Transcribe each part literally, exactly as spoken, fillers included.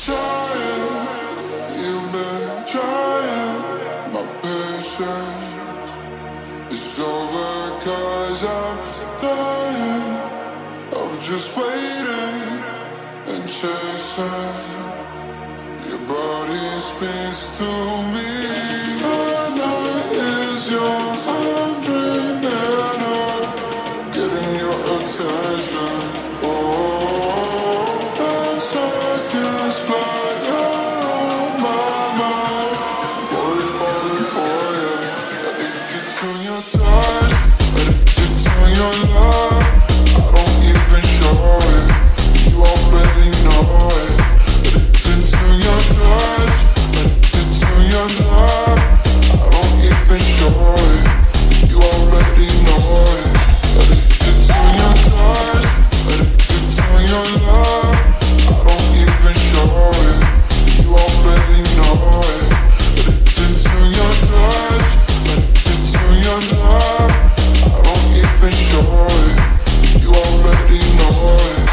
Trying, you've been trying. My patience is over, cause I'm dying of just waiting and chasing. Your body speaks to me. The night is young, I'm dreaming of getting your attention. Oh, the seconds fly on my mind. Body falling for you, addicted to your touch, addicted to your love. I don't even show it, you already know it. Addicted to your touch, addicted to your love. I don't even show it, you already know it. Addicted to your touch, addicted to your love. I don't even show it, you already know it. Addicted to your touch, addicted to your love. I don't even show it, you already know it.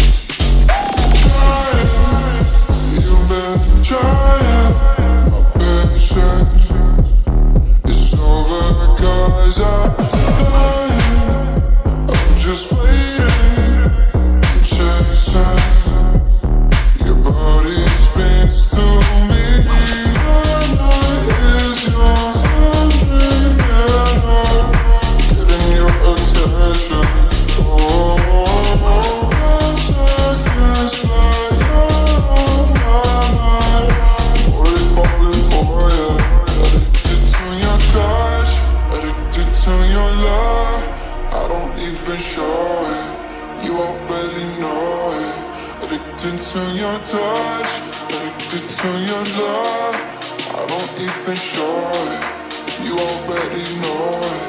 Trying, you've been trying. My patience is over, cause I'm dying of just waiting and chasing. Your body speaks to me. The night is young, I'm dreaming of getting your attention. Oh, the seconds fly on my mind. Body falling for you, addicted to your touch, addicted to your love. I don't even show it, you already know it. Addicted to your touch, addicted to your love. I don't even show it, you already know it.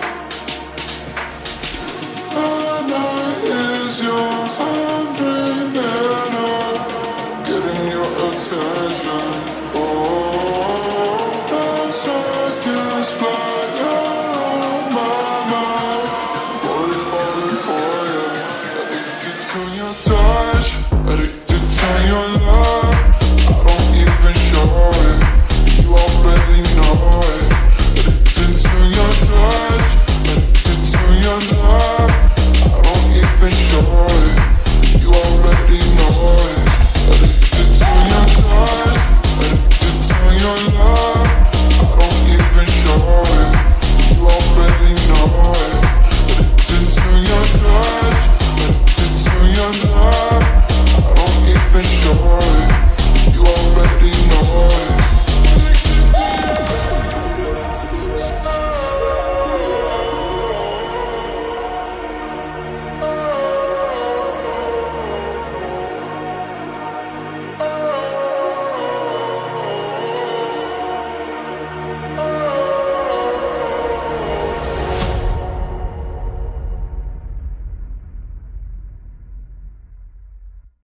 The night is young, I'm dreaming of getting your attention. Oh, the seconds fly on my mind. Body falling for you, addicted to your touch, addicted to your love. I don't even show it, you already know it. Addicted to your touch, addicted to your love. I don't even show it,